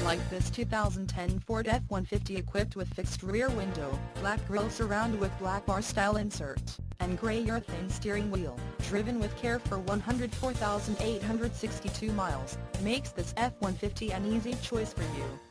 like this 2010 Ford F-150 equipped with fixed rear window, black grille surround with black bar-style insert, and gray urethane steering wheel, driven with care for 104,862 miles, makes this F-150 an easy choice for you.